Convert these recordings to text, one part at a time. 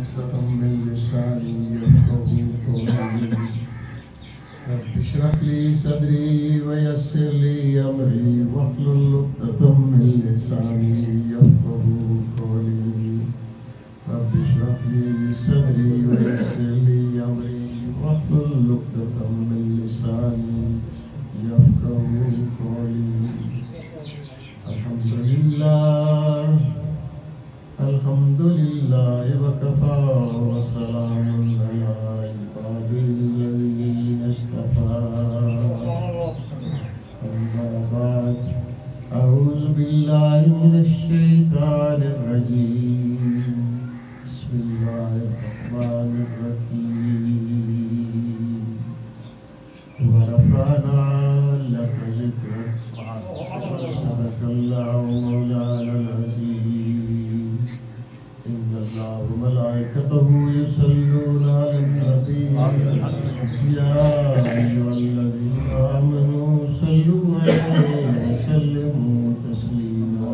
عقدة من لساني يفقهوا قولي رب اشرح لي صدري ويسر لي أمري واحلل عقدة من لساني يفقهوا قولي رب اشرح لي صدري ويسر لي أمري واحلل عقدة من لساني يفقهوا قولي الحمد لله وكفى وسلام على عباده الذين اصطفى أما بعد أعوذ بالله من الشيطان الرجيم بسم الله الرحمن الرحيم ورفعنا لك ذكرك صدق الله مولانا العظيم إن الله وملائكته يصلون على النبي يا أيها الذين آمنوا صلوا عليه وسلموا تسليما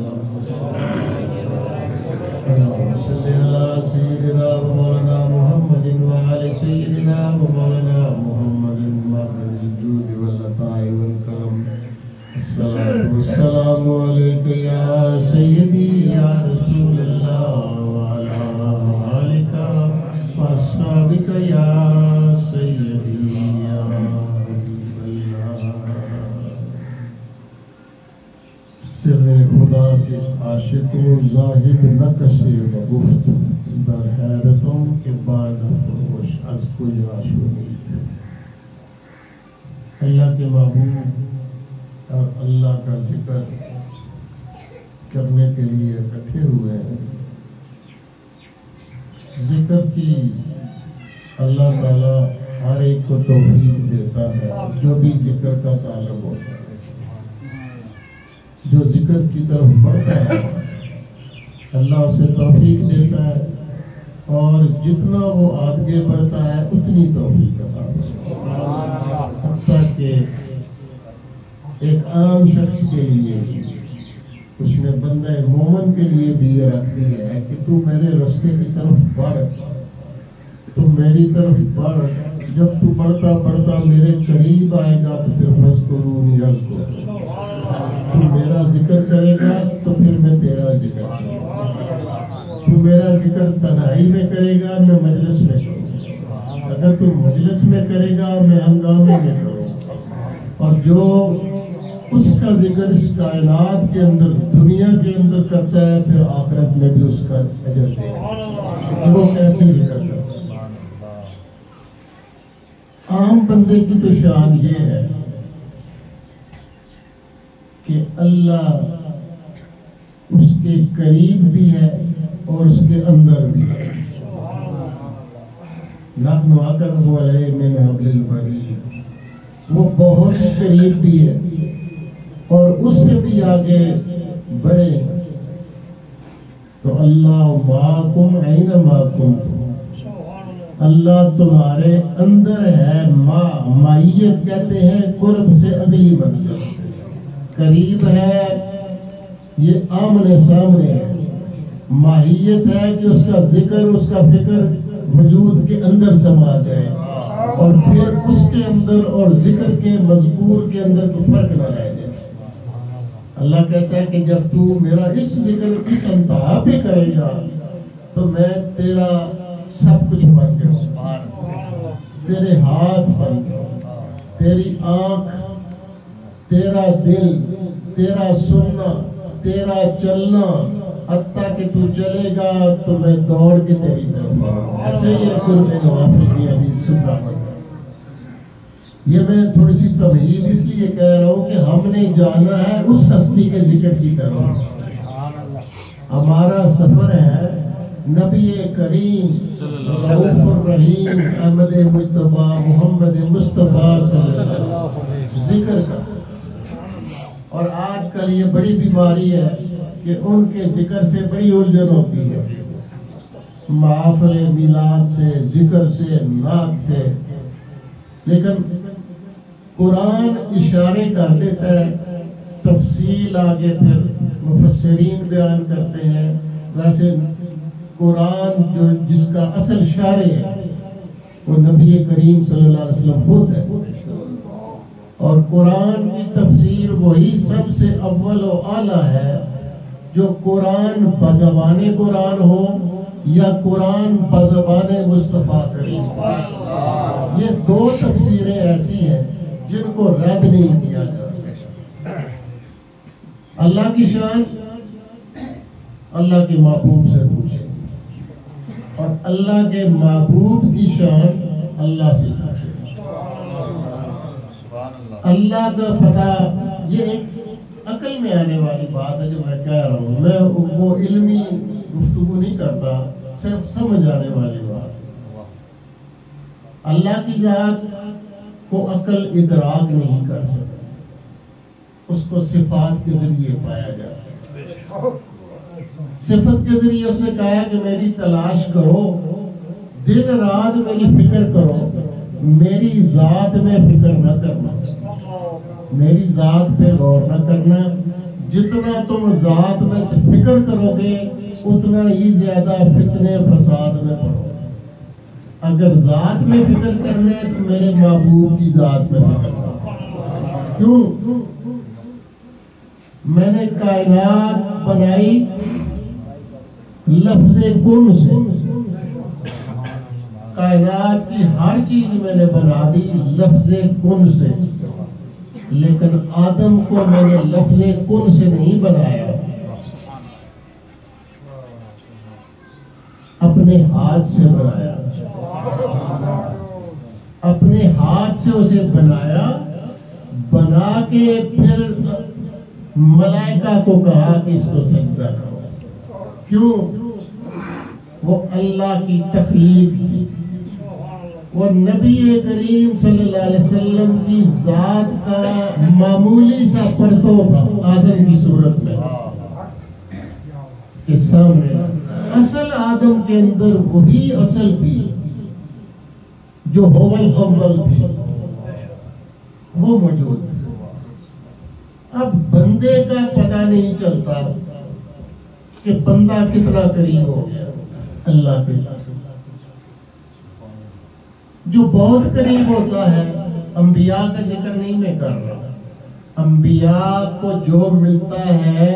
اللهم صل على سيدنا ومولانا محمد وعلى سيدنا ومولانا محمد مقر الجود واللطائف والكرم الصلاة والسلام عليك يا سيدي يا رسول الله وعلى آلك وأصحابك يا سيدي يا حبيب الله سر خدا کے عاشق و زاہد نقش و گفت در حیرتوں کے بعد فروش از کوئی آشومی اللہ کے محبوب اور اللہ کا ذکر کرنے کے لیے اکٹھے ہوئے ہیں۔ ذکر کی اللہ تعالیٰ ہر ایک کو توفیق دیتا ہے جو بھی ذکر کا تعلق ہوتا ہے، جو ذکر کی طرف بڑھتا ہے اللہ اسے توفیق دیتا ہے، اور جتنا وہ آگے بڑھتا ہے اتنی توفیق عطا کرتا ہے، حتیٰ کہ ایک عام شخص کے لیے اس نے بندہ مومن کے لیے بھی یہ رکھ دی ہے کہ تو میرے راستے کی طرف بڑھ، تو میری طرف بڑھ، جب تو بڑھتا بڑھتا میرے قریب آئے گا تو پھر فذکرونی اذکرک، تو میرا ذکر کرے گا تو پھر میں تیرا ذکر کروں گا، تو میرا ذکر تنہائی میں کرے گا میں مجلس میں کروں گا، اگر تو مجلس میں کرے گا میں ہنگامے میں کروں گا، اور جو اس کا ذکر اس کائنات کے اندر دنیا کے اندر کرتا ہے پھر آخرت میں بھی اس کا اجر دے گا۔ وہ کیسے ذکر کرتا ہے؟ عام بندے کی تو شان یہ ہے کہ اللہ اس کے قریب بھی ہے اور اس کے اندر بھی ہے۔ نحن اقرب الیہ من حبل الورید، وہ بہت ہی قریب بھی ہے اور اس سے بھی آگے بڑھے۔ تو اللہ معکم اینما کنتم، اللہ تمہارے اندر ہے۔ معیت کہتے ہیں قرب سے اگلی منزل، قریب ہے یہ آمنے سامنے ہے، ماہیت ہے کہ اس کا ذکر اس کا فکر وجود کے اندر سما جائے، اور پھر اس کے اندر اور ذکر کے مذکور کے اندر کوئی فرق نہ رہ جائے۔ اللہ کہتا ہے کہ جب تو میرا اس ذکر اس انتہا پہ کرے گا تو میں تیرا سب کچھ بن جاؤں، تیرے ہاتھ بن جاؤں، تیری آنکھ، تیرا دل، تیرا سننا، تیرا چلنا، حتیٰ کہ تو چلے گا تو میں دوڑ کے تیری طرف آؤں۔ ایسے ہی قرب نوافل کی حدیث سے ثابت ہے۔ یہ میں تھوڑی سی تمہید اس لیے کہہ رہا ہوں کہ ہم نے جانا ہے اس ہستی کے ذکر کی طرف۔ ہمارا سفر ہے نبی کریم رؤوف الرحیم احمد مجتبیٰ محمد مصطفیٰ صلی اللہ علیہ وسلم ذکر کا۔ اور آج کل یہ بڑی بیماری ہے کہ ان کے ذکر سے بڑی الجھن ہوتی ہے، محافل میلاد سے، ذکر سے، نعت سے، لیکن قرآن اشارے کر دیتا ہے، تفصیل آگے پھر مفسرین بیان کرتے ہیں۔ ویسے قرآن جو جس کا اصل شارع ہے وہ نبی کریم صلی اللہ علیہ وسلم خود ہے، اور قرآن کی تفسیر وہی سب سے اول و اعلیٰ ہے جو قرآن بزبان قرآن ہو یا قرآن بزبان مصطفیٰ کریم۔ یہ دو تفسیریں ایسی ہیں جن کو رد نہیں کیا جا سکتا۔ اللہ کی شان اللہ کے محبوب سے پوچھے، اور اللہ کے محبوب کی شان اللہ سے پوچھے۔ اللہ کا پتہ، یہ ایک عقل میں آنے والی بات ہے جو میں کہہ رہا ہوں، میں وہ علمی گفتگو نہیں کرتا، صرف سمجھ آنے والی بات۔ اللہ کی ذات کو عقل ادراک نہیں کر سکتی، اس کو صفات کے ذریعے پایا جاتا ہے۔ صفت کے ذریعے اس نے کہا کہ میری تلاش کرو، دن رات میری فکر کرو، میری ذات میں فکر نہ کرنا، میری ذات پہ غور نہ کرنا۔ جتنا تم ذات میں فکر کرو گے اتنا ہی زیادہ فتنے فساد میں پڑو گے۔ اگر ذات میں فکر کرنا ہے تو میرے محبوب کی ذات میں فکر کرنا۔ کیوں؟ میں نے کائنات بنائی لفظ کن سے، کائنات کی ہر چیز میں نے بنا دی لفظ کن سے، لیکن آدم کو میں نے لفظ کن سے نہیں بنایا، اپنے ہاتھ سے بنایا، اپنے ہاتھ سے اسے بنایا، بنا کے پھر ملائکہ کو کہا کہ اس کو سجدہ کرو۔ کیوں؟ وہ اللہ کی تخلیق تھی، وہ نبی کریم صلی اللہ علیہ وسلم کی ذات کا معمولی سا پرتو تھا آدم کی صورت میں کے سامنے۔ اصل آدم کے اندر وہی اصل تھی جو اول تھی، وہ موجود تھی۔ اب بندے کا پتہ نہیں چلتا کہ بندہ کتنا قریب ہو گیا اللہ کے۔ جو بہت قریب ہوتا ہے، انبیاء کا ذکر نہیں میں کر رہا، انبیاء کو جو ملتا ہے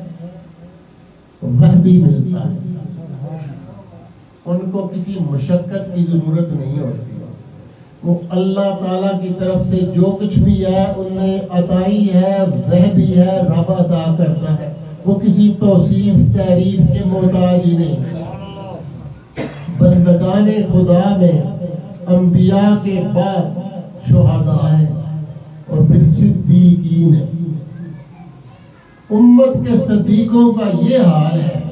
وہ بھی ملتا ہے، ان کو کسی مشقت کی ضرورت نہیں ہوتی۔ وہ اللہ تعالیٰ کی طرف سے جو کچھ بھی ہے انہیں عطائی ہے، وہ بھی ہے، رب عطا کرتا ہے، وہ کسی توصیف تعریف کے محتاج ہی نہیں۔ بندگان خدا میں انبیاء کے بعد شہداء ہیں اور پھر صدیقین ہیں۔ امت کے صدیقوں کا یہ حال ہے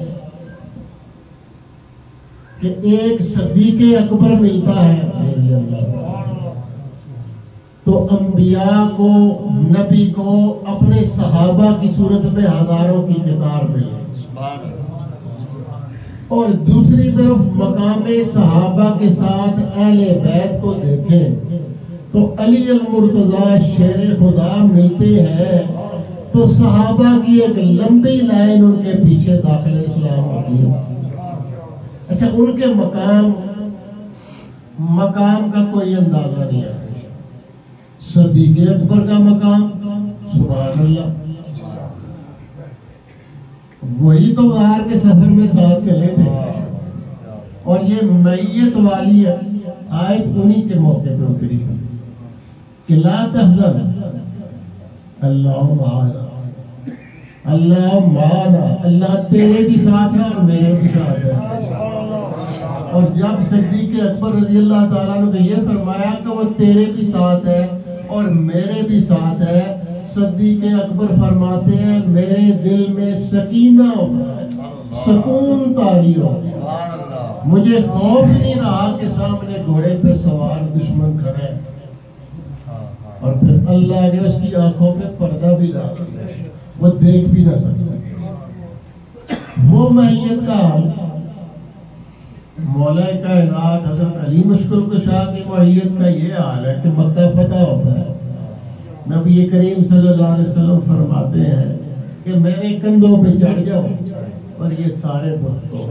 کہ ایک صدیق اکبر ملتا ہے تو انبیاء کو، نبی کو اپنے صحابہ کی صورت میں ہزاروں کی قطار ملے، اور دوسری طرف مقام صحابہ کے ساتھ اہل بیت کو دیکھیں تو علی المرتضی شیر خدا ملتے ہیں تو صحابہ کی ایک لمبی لائن ان کے پیچھے داخل اسلام ہوتی ہے۔ اچھا، ان کے مقام کا کوئی اندازہ نہیں ہے۔ صدیق اکبر کا مقام سبحان اللہ، وہی تو غار کے سفر میں ساتھ چلے تھے، اور یہ میت والی آیت انہی کے موقع پہ اتری تھی کہ لا تحزن اللہ معنا، اللہ معنا، اللہ تیرے بھی ساتھ ہے اور میرے بھی ساتھ ہے۔ اور جب صدیق اکبر رضی اللہ تعالیٰ نے یہ فرمایا کہ وہ تیرے بھی ساتھ ہے اور میرے بھی ساتھ ہے، صدیق اکبر فرماتے ہیں میرے دل میں سکینہ ہوتا ہے، سکون طاری ہوتا ہے، مجھے خوف نہیں رہا کہ سامنے گھوڑے پہ سوار دشمن کھڑے، اور پھر اللہ نے اس کی آنکھوں پہ پردہ بھی ڈال دیا، وہ دیکھ بھی نہ سکتا۔ وہ میت کا حال مولا کائنات حضرت علی مشکل کشا کی معیت کا یہ حال ہے کہ مکہ فتح ہوتا ہے، نبی کریم صلی اللہ علیہ وسلم فرماتے ہیں کہ میرے کندھوں پہ چڑھ جاؤ اور یہ سارے بت تو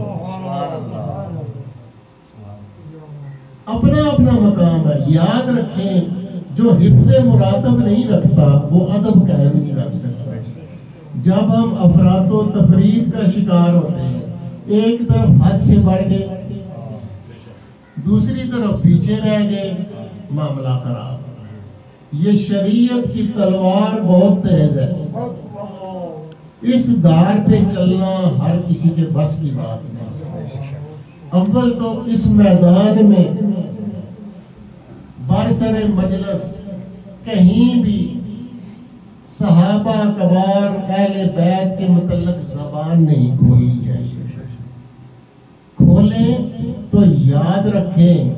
اپنا اپنا مقام ہے. یاد رکھیں جو حفظ مراتب نہیں رکھتا وہ ادب قائم نہیں رکھ سکتا. جب ہم افراط و تفرید کا شکار ہوتے ہیں، ایک طرف حد سے بڑھ گئے، دوسری طرف پیچھے رہ گئے، معاملہ خراب. یہ شریعت کی تلوار بہت تیز ہے، اس دار پہ چلنا ہر کسی کے بس کی بات نہیں. اول تو اس میدان میں برسر مجلس کہیں بھی صحابہ کبار اہل بیت کے متعلق زبان نہیں کھولنی چاہیے. کھولیں تو یاد رکھیں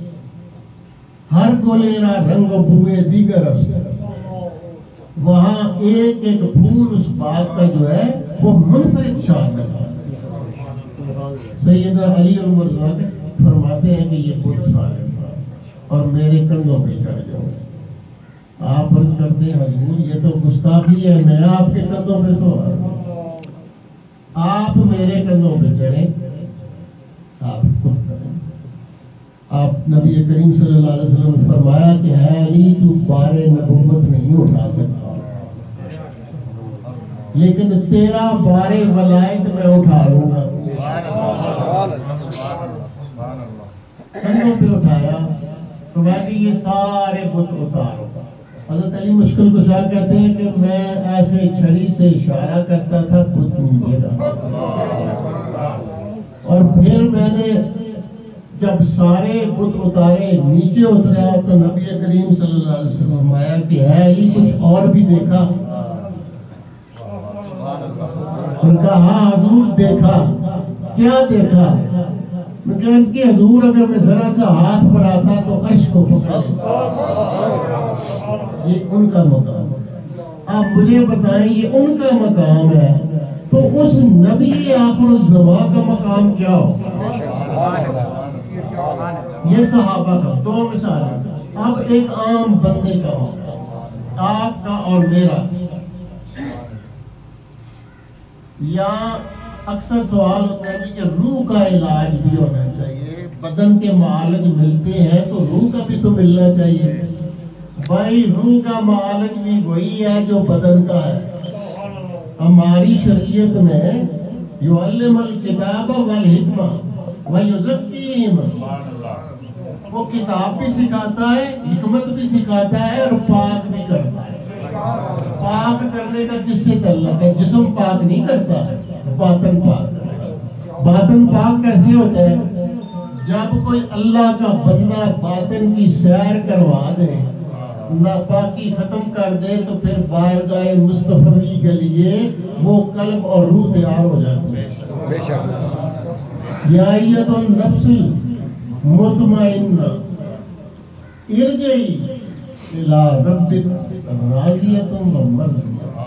ہر گولیرا رنگ و بوئے دیگر اثر، وہاں ایک ایک پھول اس بات کا جو ہے وہ منفرد شان ہے. سیدنا علی المرضا فرماتے ہیں کہ یہ بت سارے اور میرے کندھوں پہ چڑھ جاؤ. آپ عرض کرتے ہیں حضور یہ تو گستاخی ہے، میں آپ کے کندھوں پہ سو رہا ہوں، آپ میرے کندھوں پہ چڑھیں. آپ خود کریں. آپ نبی کریم صلی اللہ علیہ وسلم نے فرمایا کہ ہے علی تو بار نبوت نہیں اٹھا سکتا، لیکن تیرا بار ولایت میں اٹھا لوں گا. کندھوں پہ اٹھایا تو میں کہ یہ سارے بت اتارو. حضرت علی مشکل کشا کہتے ہیں کہ میں ایسے چھڑی سے اشارہ کرتا تھا بت نیچے رہا، اور پھر میں نے جب سارے بت اتارے نیچے اترا تو نبی کریم صلی اللہ علیہ وسلم نے فرمایا کہ ہے علی کچھ اور بھی دیکھا؟ ان کا ہاں حضور دیکھا. کیا دیکھا؟ میں کہتے کہ حضور اگر میں ذرا سا ہاتھ بڑھاتا تو عرش کو پکڑ لیتا. یہ ان کا مقام ہے. آپ مجھے بتائیں یہ ان کا مقام ہے تو اس نبی آخر الزمان کا مقام کیا ہو؟ یہ صحابہ کا دو مثالیں. اب ایک عام بندے کا مقام، آپ کا اور میرا. یا اکثر سوال ہوتا ہے کہ روح کا علاج بھی ہونا چاہیے. بدن کے معالج ملتے ہیں تو روح کا بھی تو ملنا چاہیے. بھائی روح کا معالج بھی وہی ہے جو بدن کا ہے. ہماری شریعت میں یعلم الکتاب والحکمہ ویزکیہم، وہ کتاب بھی سکھاتا ہے، حکمت بھی سکھاتا ہے اور پاک بھی کرتا ہے. پاک کرنے کا کس سے تعلق ہے؟ جسم پاک نہیں کرتا، باطن پاک. باطن پاک کیسے ہوتا ہے؟ جب کوئی اللہ کا بندہ باطن کی سیر کروا دے، ناپاکی ختم کر دے تو پھر بارگاہ مصطفی کے لیے وہ قلب اور روح تیار ہو جاتی ہے. یا ایت النفس المطمئنہ ارجعی الی ربک راضیۃ مرضیہ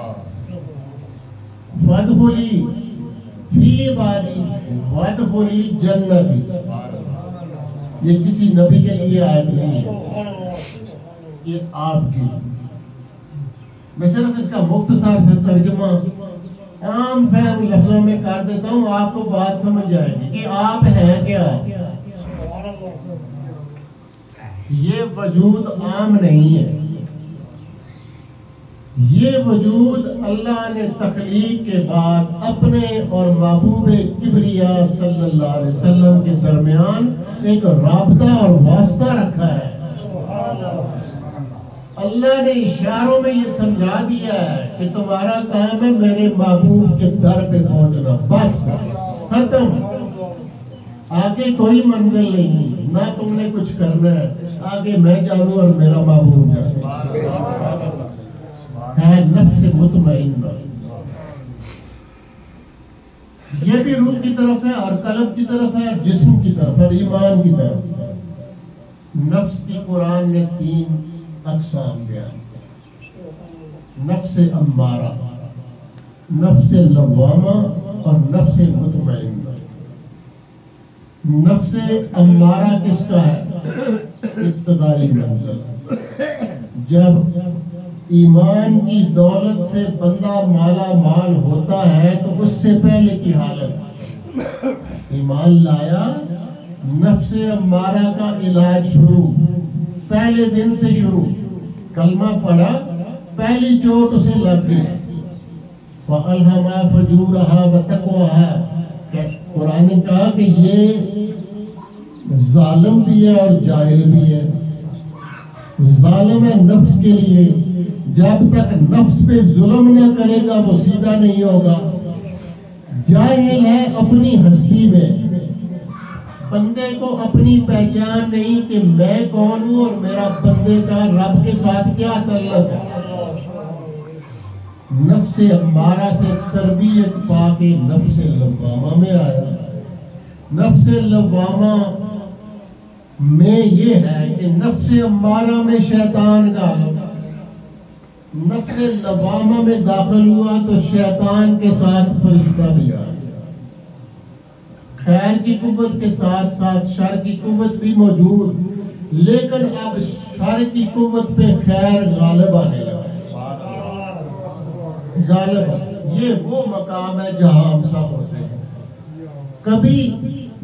فادخلی فی عبادی وادخلی جنتی. یہ کسی نبی کے لیے آیت نہیں ہے، یہ آپ کی. میں صرف اس کا مختصر سے ترجمہ عام فہم لفظوں میں کر دیتا ہوں، آپ کو بات سمجھ جائے گی کہ آپ ہیں کیا. یہ وجود عام نہیں ہے، یہ وجود اللہ نے تخلیق کے بعد اپنے اور محبوب کبریا صلی اللہ علیہ وسلم کے درمیان ایک رابطہ اور واسطہ رکھا ہے. اللہ نے اشاروں میں یہ سمجھا دیا ہے کہ تمہارا کام ہے میرے محبوب کے در پہ پہنچنا، بس ختم. آگے کوئی منزل نہیں، نہ تم نے کچھ کرنا ہے، آگے میں جانوں اور میرا محبوب جانے. ہے نفس مطمئنہ. یہ بھی روح کی طرف ہے اور قلب کی طرف ہے، جسم کی طرف اور ایمان کی طرف. نفس کی قرآن نے 3 اقسام بیان کی: نفس امارہ، نفس لوامہ اور نفس مطمئنہ. نفس امارہ کس کا ہے؟ ابتدائی منزل. جب ایمان کی دولت سے بندہ مالا مال ہوتا ہے تو اس سے پہلے کی حالت، ایمان لایا، نفس امارہ کا علاج شروع، پہلے دن سے شروع، کلمہ پڑھا، پہلی چوٹ اسے لگ گئی، فَأَلْهَمَا فَجُورَهَا وَتَقْوَاهَا، قرآن نے کہا کہ یہ ظالم بھی ہے اور جاہل بھی ہے۔ ظالم ہے نفس کے لیے، جب تک نفس پہ ظلم نہ کرے گا وہ سیدھا نہیں ہوگا۔ جاہل ہے اپنی ہستی میں، بندے کو اپنی پہچان نہیں کہ میں کون ہوں اور میرا بندے کا رب کے ساتھ کیا تعلق ہے۔ نفس امارہ سے تربیت پا کے نفس لوامہ میں آیا۔ نفس لوامہ میں یہ ہے کہ نفس امارہ میں شیطان غالب، نفس لوامہ میں داخل ہوا تو شیطان کے ساتھ فرشتہ بھی آ گیا۔ خیر کی قوت کے ساتھ ساتھ شر کی قوت بھی موجود، لیکن اب شر کی قوت پہ خیر غالب آنے لگا۔ غالب، یہ وہ مقام ہے جہاں ہم سب ہوتے ہیں۔ کبھی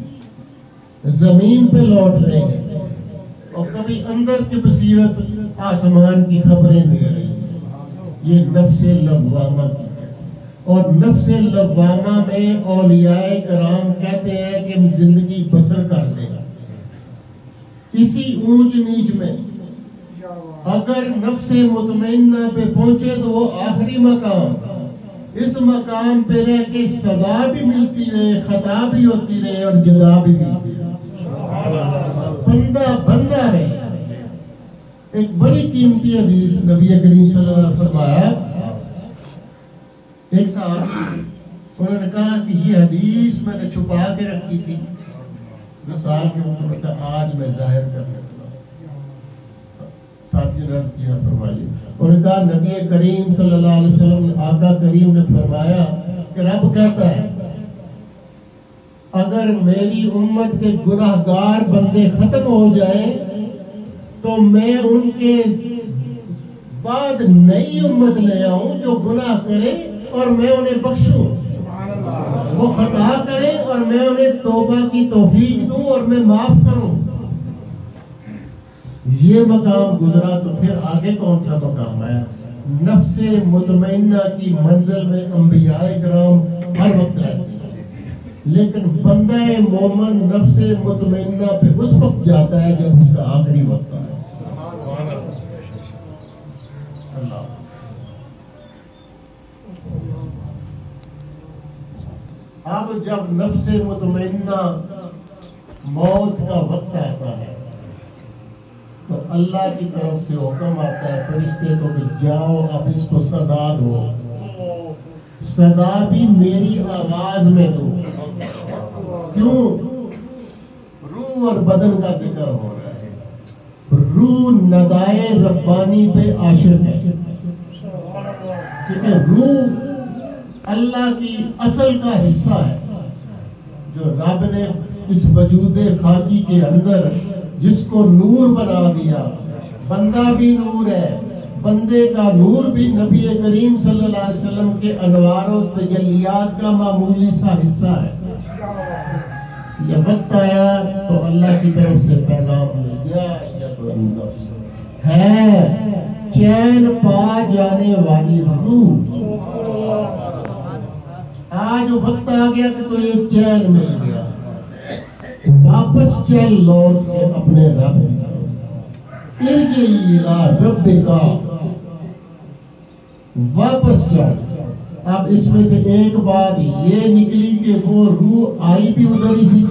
زمین پہ لوٹ رہے ہیں اور کبھی اندر کی بصیرت آسمان کی خبریں دے رہی ہیں۔ یہ نفس لوامہ کی ہے، اور نفس لوامہ میں اولیاء کرام کہتے ہیں کہ ہم زندگی بسر کرتے ہیں اسی اونچ نیچ میں۔ اگر نفس مطمئنہ پہ پہنچے تو وہ آخری مقام، اس مقام پہ رہ کے سزا بھی ملتی رہے، خطا بھی ہوتی رہے اور جزا بھی ملتی رہے، بندہ رہے۔ ایک بڑی قیمتی حدیث نبی کریم صلی اللہ علیہ وسلم فرمایا، ایک صحابی انہوں نے کہا کہ یہ حدیث میں نے چھپا کے رکھی تھی، مثال کے عمر کا آج میں ظاہر کرنے لگا۔ ساتھی نے عرض کیا فرمائیے، انہوں نے کہا نبی کریم صلی اللہ علیہ وسلم آقا کریم نے فرمایا کہ رب کہتا ہے اگر میری امت کے گناہگار بندے ختم ہو جائیں تو میں ان کے بعد نئی امت لے آؤں جو گناہ کرے اور میں انہیں بخشوں، وہ خطا کرے اور میں انہیں توبہ کی توفیق دوں اور میں معاف کروں۔ یہ مقام گزرا تو پھر آگے کون سا مقام ہے؟ نفس مطمئنہ کی منزل میں انبیاء کرام ہر وقت رہتے ہیں، لیکن بندہ مومن نفس مطمئنہ پہ اس وقت جاتا ہے جب اس کا آخری وقت ہے۔ اب جب نفس مطمئنہ موت کا وقت آتا ہے تو اللہ کی طرف سے حکم آتا ہے فرشتے کو کہ جاؤ اب اس کو صدا دو، صدا بھی میری آواز میں دو۔ کیوں؟ روح اور بدن کا ذکر ہو رہا ہے۔ روح ندائے ربانی پہ عاشق ہے، کیونکہ روح اللہ کی اصل کا حصہ ہے جو رب نے اس وجود خاکی کے اندر جس کو نور بنا دیا۔ بندہ بھی نور ہے، بندے کا نور بھی نبی کریم صلی اللہ علیہ وسلم کے انوار و تجلیات کا معمولی سا حصہ ہے۔ یہ وقت آیا تو اللہ کی طرف سے پیغام مل گیا ہے چین پا جانے والی روح۔ آج وقت آ گیا کہ تو یہ چین مل گیا، واپس چل لوٹ کے اپنے رب ارجعی الی ربک، واپس چل۔ اب اس میں سے ایک بات یہ نکلی کہ وہ روح آئی بھی ادھر ہی سی،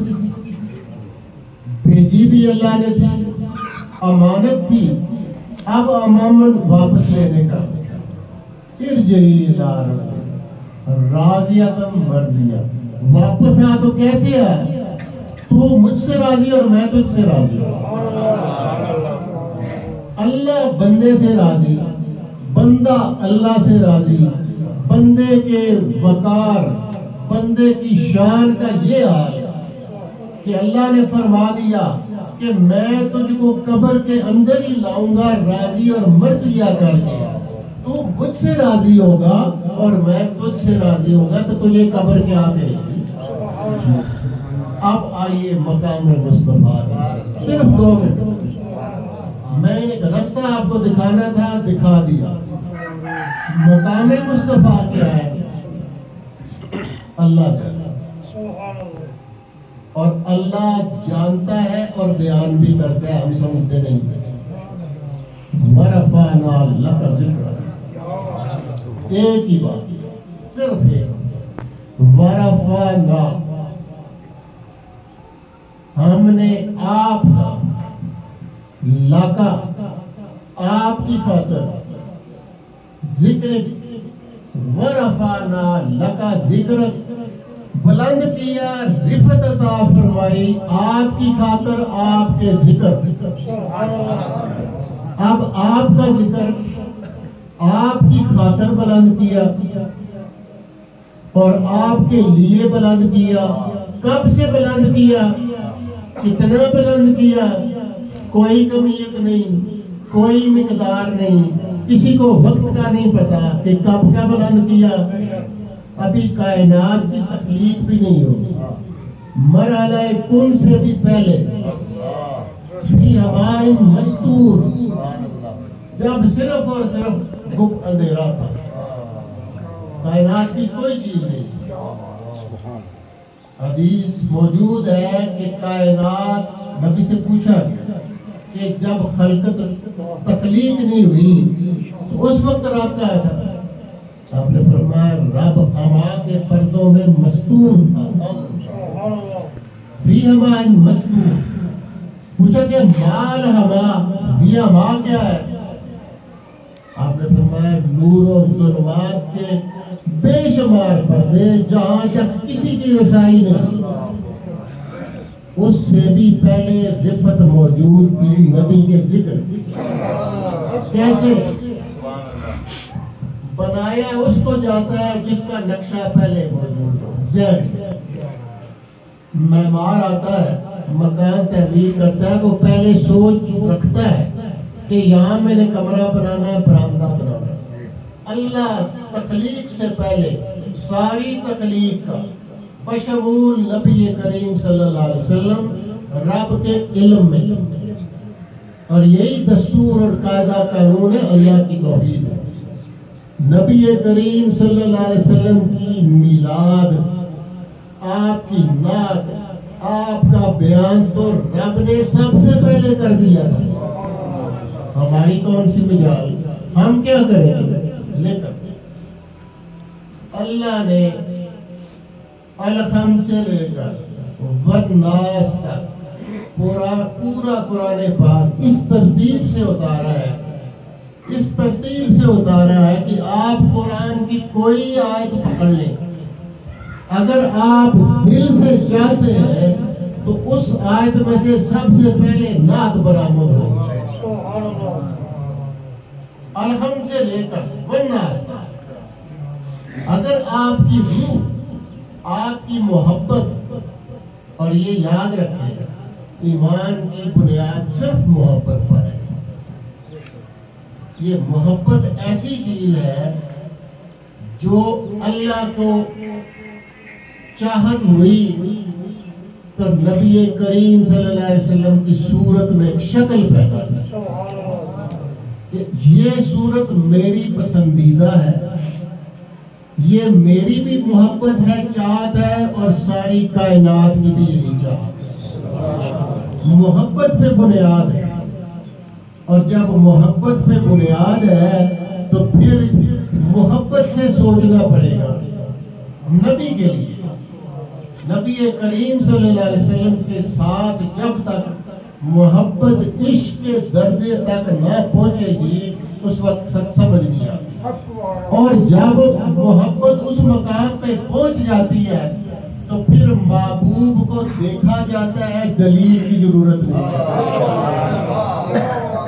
بھیجی بھی اللہ نے تھی، امانت تھی، اب امامن واپس لینے کا۔ ارجعی الی ربک راضیۃ مرضیہ، واپس آ تو کیسے آ؟ تو مجھ سے راضی اور میں تجھ سے راضی۔ اللہ بندے سے راضی، بندہ اللہ سے راضی۔ بندے کے وقار، بندے کی شان کا یہ حال ہے کہ اللہ نے فرما دیا کہ میں تجھ کو قبر کے اندر ہی لاؤں گا راضی اور مرضیہ کر کے۔ تو مجھ سے راضی ہوگا اور میں تجھ سے راضی ہوگا تو تجھے قبر کیا کرے گی. اب آئیے مقام مصطفیٰ، صرف 2 منٹ میں نے ایک رستہ آپ کو دکھانا تھا، دکھا دیا. مقام مصطفیٰ کیا ہے؟ اللہ جانتا، اور اللہ جانتا ہے اور بیان بھی کرتا ہے، ہم سمجھتے نہیں. وَرَفَعْنَا لَكَ ذِكْرَكَ، ایک ہی بات، صرف ایک. وَرَفَعْنَا، ہم نے آپ کا، لَكَ، آپ کی خاطر، ذکر، وَرَفَعْنَا لَكَ ذِكْرَكَ، بلند کیا، رفعت عطا فرمائی آپ کی خاطر آپ کے ذکر. اب آپ کا ذکر آپ کی خاطر بلند کیا اور آپ کے لیے بلند کیا. کب سے بلند کیا؟ کتنا بلند کیا؟ کوئی کمیت نہیں، کوئی مقدار نہیں، کسی کو وقت کا نہیں پتا کہ کب کا بلند کیا. ابھی کائنات کی تخلیق بھی نہیں ہوگی، مرحلہ کن سے بھی پہلے، فی ہمائن مستور، جب صرف اور صرف گپ اندھیرا تھا، کائنات کی کوئی چیز نہیں. حدیث موجود ہے کہ کائنات، نبی سے پوچھا گیا کہ جب خلقت تخلیق نہیں ہوئی تو اس وقت رب کہا تھا؟ آپ نے فرمایا رب ہما کے پردوں میں مستور تھا. فی ہمائن مستور. پوچھا کہ مال ہما، فی ہما کیا ہے؟ آپ نے فرمایا نور و ظلمات کے بے شمار پردے جہاں تک کسی کی رسائی نہیں. اس سے بھی پہلے رفعت موجود تھی نبی کے ذکر. کیسے بنایا اس کو جاتا ہے جس کا نقشہ پہلے موجود ہو. معمار آتا ہے، مکان تعمیر کرتا ہے، وہ پہلے سوچ رکھتا ہے کہ یہاں میں نے کمرہ بنانا ہے، برآمدہ بنانا ہے. اللہ تخلیق سے پہلے ساری تخلیق کا بشمول نبی کریم صلی اللہ علیہ وسلم رب کے علم میں، اور یہی دستور اور قاعدہ قانون ہے اللہ کی توحید ہے. نبی کریم صلی اللہ علیہ وسلم کی میلاد، آپ کی نعت، آپ کا بیان تو رب نے سب سے پہلے کر دیا تھا. ہماری کون سی مجال، ہم کیا کریں گے؟ لیکن اللہ نے الخم سے لے کر والناس تک پورا قرآن پاک اس ترتیب سے اتارا ہے، اس ترتیب سے اتارا ہے کہ آپ قرآن کی کوئی آیت پکڑ لیں، اگر آپ دل سے چاہتے ہیں تو اس آیت میں سے سب سے پہلے نعت برآمد ہو. الحم سے لے کر والناس تک. اگر آپ کی روح، آپ کی محبت، اور یہ یاد رکھیں ایمان کی بنیاد صرف محبت پر ہے. یہ محبت ایسی چیز ہے جو اللہ کو چاہت ہوئی تو نبی کریم صلی اللہ علیہ وسلم کی صورت میں ایک شکل پیدا کی. یہ صورت میری پسندیدہ ہے، یہ میری بھی محبت ہے، چاہت ہے، اور ساری کائنات کی بھی یہی چاہت ہے. محبت پہ بنیاد ہے، اور جب محبت پہ بنیاد ہے تو پھر محبت سے سوچنا پڑے گا. نبی کے لیے، نبی کریم صلی اللہ علیہ وسلم کے ساتھ جب تک محبت عشق کے درجے تک نہ پہنچے گی اس وقت سمجھ نہیں آتی. اور جب محبت اس مقام پہ پہنچ جاتی ہے تو پھر محبوب کو دیکھا جاتا ہے، دلیل کی ضرورت نہیں ہے.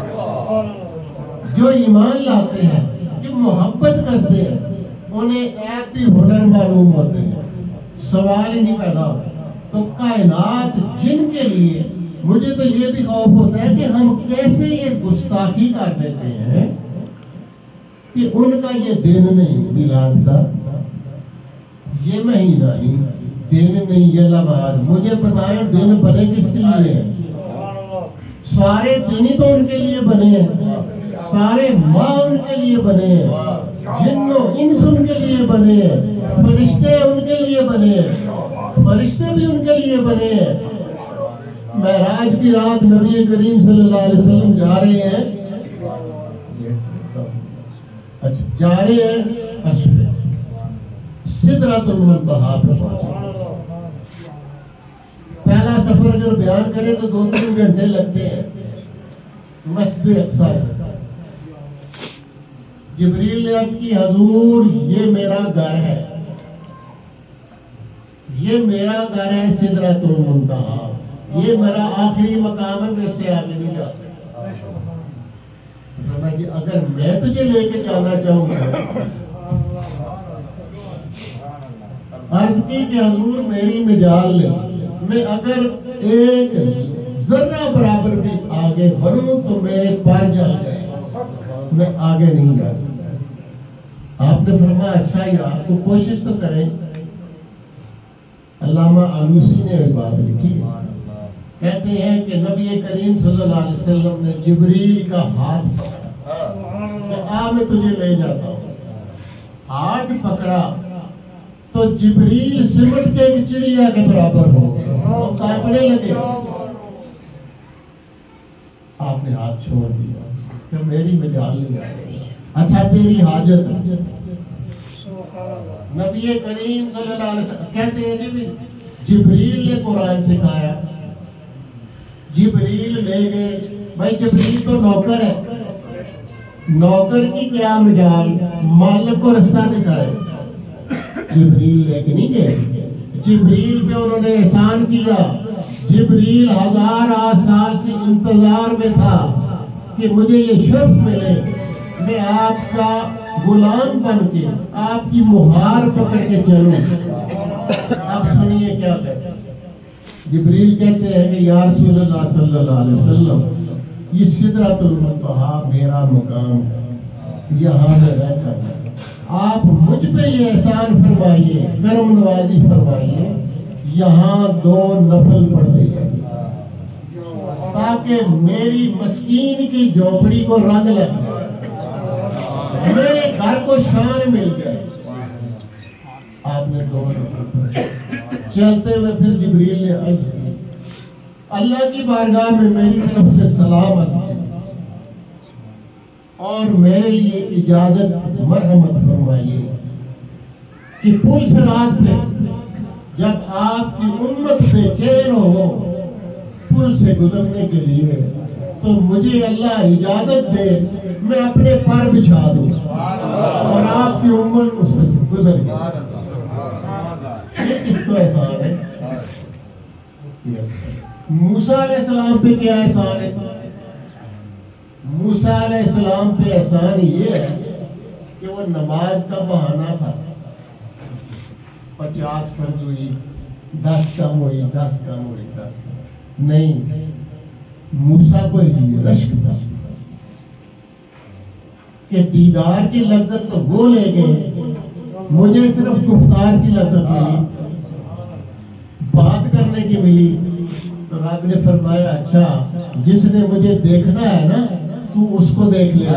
جو ایمان لاتے ہیں، جو محبت کرتے ہیں، انہیں ایپ بھی ہنر معلوم ہوتے ہیں، سوال ہی نہیں پیدا ہوتا. تو کائنات جن کے لیے مجھے تو یہ بھی خوف ہوتا ہے کہ ہم کیسے یہ گستاخی کر دیتے ہیں کہ ان کا یہ دن نہیں میلاد کا، یہ مہینہ نہیں، دن نہیں یہ لمحات. مجھے بتائیں دن بنے کس کے لیے ہیں؟ سارے دن ہی تو ان کے لیے بنے ہیں، سارے ماہ ان کے لیے بنے ہیں، جن و انس ان کے لیے بنے ہیں، فرشتے ان کے لیے بنے ہیں، فرشتے بھی ان کے لیے بنے ہیں. معراج کی رات نبی کریم صلی اللہ علیہ وسلم جا رہے ہیں، جا رہے ہیں سدرۃ المنتہا پہ پہنچے. پہلا سفر اگر بیان کرے تو 2-3 گھنٹے لگتے ہیں مسجد اقصیٰ سے. جبریل نے عرض کی حضور یہ میرا گھر ہے، یہ میرا گھر ہے سدرۃ المنتہا، یہ میرا آخری مقام ہے، میں سے آگے نہیں جا سکتا. جی اگر میں تجھے لے کے جانا چاہوں گا، عرض کی کہ حضور میری مجال لے، میں اگر ایک ذرہ برابر بھی آگے بڑھوں تو میرے پار جل جائے، میں آگے نہیں جا سکتا. آپ نے فرمایا اچھا یار تو کوشش تو کریں. علامہ آلوسی نے ایک بات لکھی ہے، کہتے ہیں کہ نبی کریم صلی اللہ علیہ وسلم نے جبریل کا ہاتھ پکڑا کہ میں تجھے لے جاتا ہوں. ہاتھ پکڑا تو جبریل سمٹ کے چڑیا کے برابر ہو گئے، وہ کانپنے لگے. آپ نے ہاتھ چھوڑ دیا کہ میری مجال نہیں آئے. اچھا تیری حاجت. نبی کریم صلی اللہ علیہ وسلم کہتے ہیں جبریل نے قرآن سکھایا، جبریل لے گئے. بھائی جبریل تو نوکر ہے، نوکر کی کیا مجال، مالک کو رستہ دکھائے. جبریل لے کے نہیں گئے، جبریل پہ انہوں نے احسان کیا. جبریل 1000 سال سے انتظار میں تھا کہ مجھے یہ شرف ملے، میں آپ کا غلام بن کے آپ کی مہار پکڑ کے چلوں. اب سنیے کیا کہتے ہیں. جبریل کہتے ہیں کہ یا رسول اللہ صلی اللہ علیہ وسلم یہ سدرۃ المنتہا میرا مقام ہے، یہاں میں رہ کر آپ مجھ پہ یہ احسان فرمائیے، کرم نوازی فرمائیے، یہاں 2 نفل پڑھ دیئے تاکہ میری مسکین کی جھوپڑی کو رنگ لگ جائے، میرے گھر کو شان مل جائے. آپ نے 2 نفل پڑھے. چلتے ہوئے پھر جبریل نے عرض کی اللہ کی بارگاہ میں میری طرف سے سلام عرض کی اور میرے لیے اجازت مرحمت فرمائیے کہ پل صراط پہ جب آپ کی امت بے چین ہو پل سے گزرنے کے لیے تو مجھے اللہ اجازت دے میں اپنے پر بچھا دوں اور آپ کی امت اس میں سے گزر گئی. یہ کس کو احسان ہے؟ موسیٰ علیہ السلام پہ کیا احسان ہے؟ موسیٰ علیہ السلام پہ احسان یہ ہے کہ وہ نماز کا بہانہ تھا. 50 فرض ہوئی، 10 کم ہوئی، 10 کم ہوئی، 10 کم نہیں. موسیٰ کو رشک تھا کہ دیدار کی لذت تو وہ لے گئے، مجھے صرف گفتار کی لذت ملی، بات کرنے کی ملی. تو رب نے فرمایا اچھا جس نے مجھے دیکھنا ہے نا تو اس کو دیکھ لے.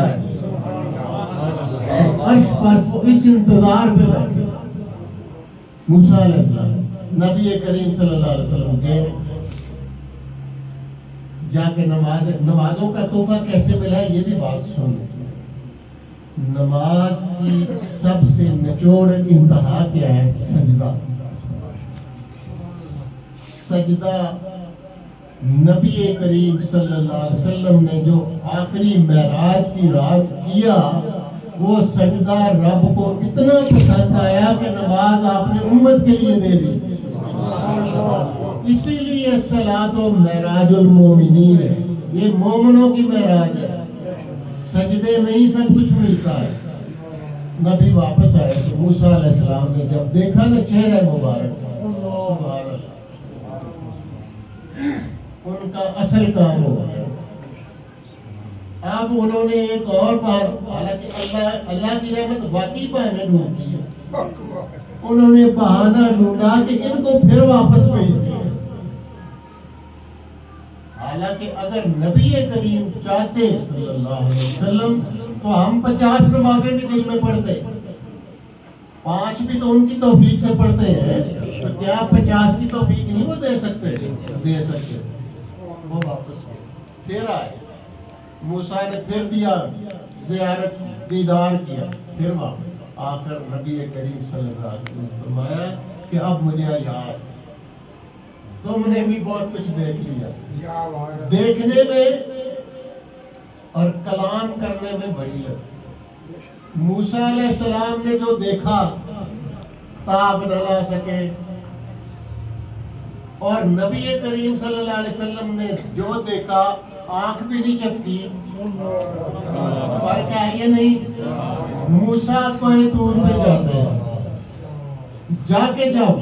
عرش پر اس انتظار پہ بیٹھے موسیٰ علیہ السلام. نبی کریم صلی اللہ علیہ وسلم گئے جا کے نمازوں کا تحفہ کیسے ملا ہے یہ بھی بات سن. نماز کی سب سے نچوڑ انتہا کیا ہے؟ سجدہ. سجدہ نبی کریم صلی اللہ علیہ وسلم نے جو آخری معراج کی رات کیا وہ سجدہ رب کو اتنا پسند آیا کہ نماز آپ نے امت کے لیے دے دی. اسی لیے صلاۃ و معراج المومنین ہے، یہ مومنوں کی معراج ہے. سجدے میں ہی سب کچھ ملتا ہے. نبی واپس آئے تو موسیٰ علیہ السلام نے جب دیکھا تو چہرہ مبارک سبحان اللہ، ان کا اصل کام ہو گیا. اب انہوں نے ایک اور بار، حالانکہ اللہ کی رحمت واقعی بہانے ڈھونڈتی ہے، انہوں نے بہانہ ڈھونڈا کہ ان کو پھر واپس بھیج دیا۔ حالانکہ اگر نبی کریم چاہتے صلی اللہ علیہ وسلم تو ہم 50 نمازیں بھی دل میں پڑھتے، 5 بھی تو ان کی توفیق سے پڑھتے ہیں، تو کیا 50 کی توفیق نہیں وہ دے سکتے؟ وہ واپس گئے، پھر آئے، موسیٰ نے پھر دیا، زیارت دیدار کیا، پھر واپس آخر نبی کریم صلی اللہ علیہ وسلم نے فرمایا کہ اب مجھے یاد، تم نے بھی بہت کچھ دیکھ لیا، دیکھنے میں اور کلام کرنے میں بڑی لگ۔ موسیٰ علیہ السلام نے جو دیکھا تاب نہ لا سکے، اور نبی کریم صلی اللہ علیہ وسلم نے جو دیکھا آنکھ بھی نہیں چپکی۔ فرق ہے یہ نہیں؟ موسیٰ کوئی دور پہ جاتے ہیں، جا کے جاؤ،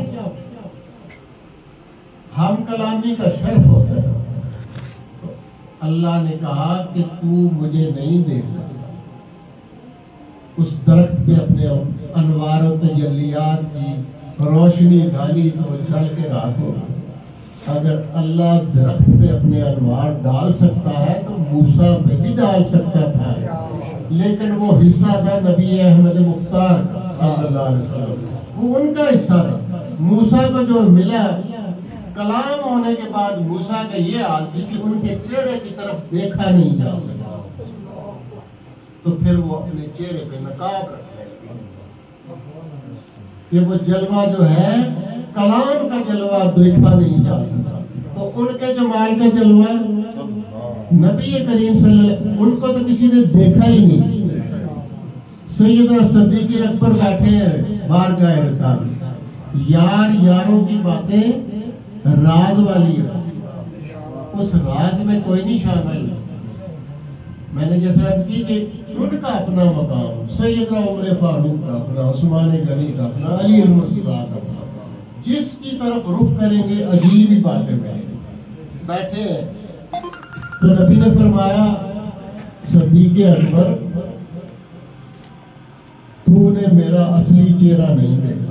ہم کلامی کا شرف ہوتا ہے، تو اللہ نے کہا کہ تو مجھے نہیں دے سکتا، اس درخت پہ اپنے انوار و تجلیات کی روشنی ڈالی تو جل کے راکھ ہوگا۔ اگر اللہ درخت پہ اپنے انوار ڈال سکتا ہے تو موسیٰ پہ بھی ڈال سکتا تھا، لیکن وہ حصہ تھا نبی احمد مختار صلی اللہ علیہ وسلم، وہ ان کا حصہ تھا۔ موسیٰ کو جو ملا، کلام ہونے کے بعد موسیٰ کا یہ حال تھی کہ ان کے چہرے کی طرف دیکھا نہیں جا سکا، تو پھر وہ اپنے چہرے پہ نقاب رکھنے لگے کہ وہ جلوہ جو ہے کلام کا جلوہ دیکھا نہیں جا سکتا، تو ان کے جمال کا جلوہ نبی کریم صلی اللہ علیہ وسلم، ان کو تو کسی نے دیکھا ہی نہیں۔ سیدنا صدیق اکبر بیٹھے ہیں بارگاہ رسالت، یاروں کی باتیں راز والی ہے، اس راز میں کوئی نہیں شامل۔ میں نے جیسے عرض کی کہ ان کا اپنا مقام، سیدنا عمر فاروق کا اپنا، عثمان غنی کا اپنا، علی المرتضیٰ کا اپنا، جس کی طرف رخ کریں گے عجیب ہی باتیں کریں گے۔ بیٹھے ہیں تو نبی نے فرمایا صدیق اکبر تو نے میرا اصلی چہرہ نہیں دیکھا،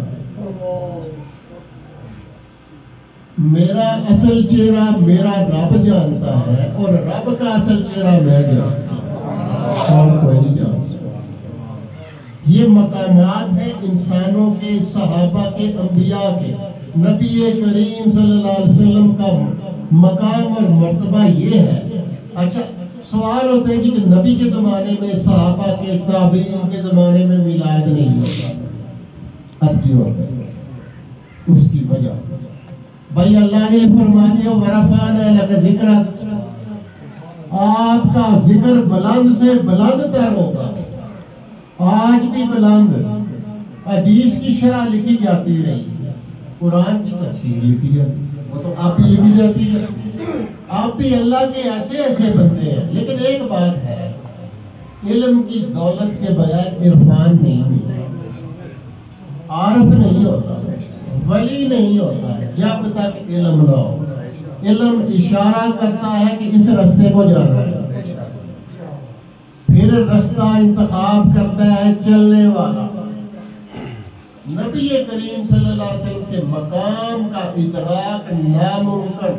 میرا اصل چہرہ میرا رب جانتا ہے، اور رب کا اصل چہرہ میں جانتا ہوں، اور کوئی نہیں جانتا۔ یہ مقامات ہیں انسانوں کے، صحابہ کے، انبیاء کے۔ نبی کریم صلی اللہ علیہ وسلم کا مقام اور مرتبہ یہ ہے۔ اچھا سوال ہوتا ہے کہ نبی کے زمانے میں، صحابہ کے، تابعین کے زمانے میں میلاد نہیں ہوتا، اب کیوں ہوتا ہے؟ اس کی وجہ بھائی اللہ نے فرما دیا وَرَفَعْنَا لَكَ ذِكْرَكَ، آپ کا ذکر بلند سے بلند تر ہوگا، آج بھی بلند۔ حدیث کی شرح لکھی جاتی رہی، قرآن کی تفسیر لکھی جاتی، وہ تو آپ بھی لکھی جاتی ہے، آپ بھی اللہ کے ایسے ایسے بندے ہیں۔ لیکن ایک بات ہے، علم کی دولت کے بغیر عرفان نہیں ہوتا، عارف نہیں ہوتا، ولی نہیں ہوتا جب تک علم نہ ہو۔ علم اشارہ کرتا ہے کہ اس رستے کو جانا ہے، پھر رستہ انتخاب کرتا ہے چلنے والا۔ نبی کریم صلی اللہ علیہ وسلم کے مقام کا ادراک ناممکن۔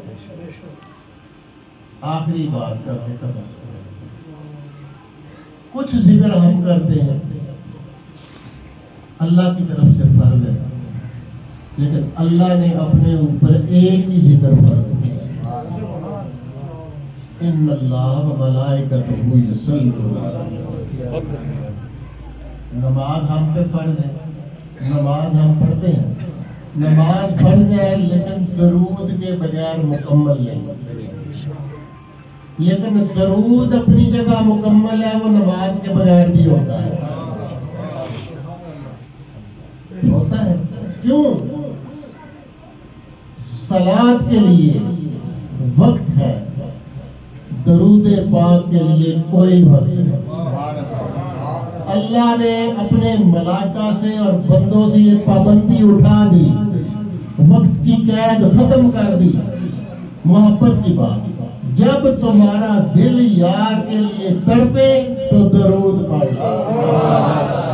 آخری بات کرنے کا کچھ ذکر ہم کرتے ہیں، اللہ کی طرف سے فرض ہے، لیکن اللہ نے اپنے اوپر ایک ہی ذکر فرض کیا، ان اللہ و ملائکتہ یصلون علی النبی۔ نماز ہم پہ فرض ہے، نماز ہم پڑھتے ہیں، نماز فرض ہے، لیکن درود کے بغیر مکمل نہیں۔ لیکن درود اپنی جگہ مکمل ہے، وہ نماز کے بغیر بھی ہوتا ہے، ہوتا ہے۔ کیوں؟ صلاۃ کے لیے وقت ہے، درود پاک کے لیے کوئی وقت نہیں۔ اللہ نے اپنے ملائکہ سے اور بندوں سے یہ پابندی اٹھا دی، وقت کی قید ختم کر دی۔ محبت کی بات، جب تمہارا دل یار کے لیے تڑپے تو درود پڑھ لو۔